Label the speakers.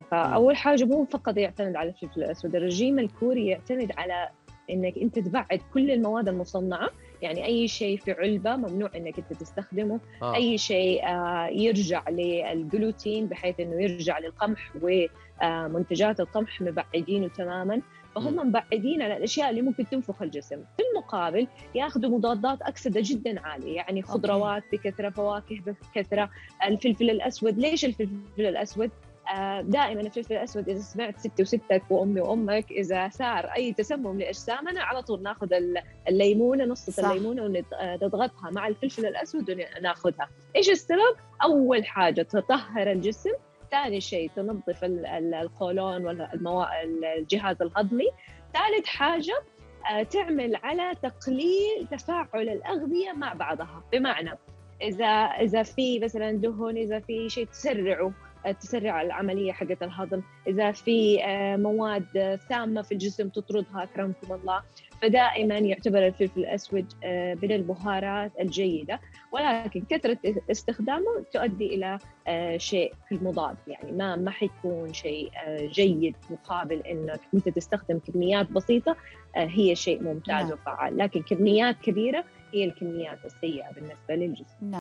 Speaker 1: فأول حاجة مو فقط يعتمد على الفلفل الأسود، الرجيم الكوري يعتمد على إنك أنت تبعد كل المواد المصنعة. يعني أي شيء في علبة ممنوع إنك أنت تستخدمه، أي شيء يرجع للجلوتين بحيث إنه يرجع للقمح ومنتجات القمح مبعدينه تماماً. فهم مبعدين على الأشياء اللي ممكن تنفخ الجسم. في المقابل ياخذوا مضادات أكسدة جدا عالية، يعني خضروات بكثرة، فواكه بكثرة. الفلفل الأسود، ليش الفلفل الأسود؟ دائما الفلفل الأسود إذا سمعت ستي وستك وأمي وأمك، إذا صار أي تسمم لأجسامنا على طول ناخذ الليمونة، نص الليمونة ونضغطها مع الفلفل الأسود وناخذها. إيش السبب؟ أول حاجة تطهر الجسم، ثاني شيء تنظف القولون والجهاز الهضمي، ثالث حاجة تعمل على تقليل تفاعل الأغذية مع بعضها. بمعنى إذا في مثلا دهن، إذا في شيء تسرع العملية حقة الهضم، إذا في مواد سامة في الجسم تطردها أكرمكم الله. فدائما يعتبر الفلفل الأسود من البهارات الجيدة، ولكن كثرة استخدامه تؤدي إلى شيء في المضاد. يعني ما حيكون شيء جيد مقابل إنك أنت تستخدم كميات بسيطة، هي شيء ممتاز وفعال، لكن كميات كبيرة هي الكميات السيئة بالنسبة للجسم.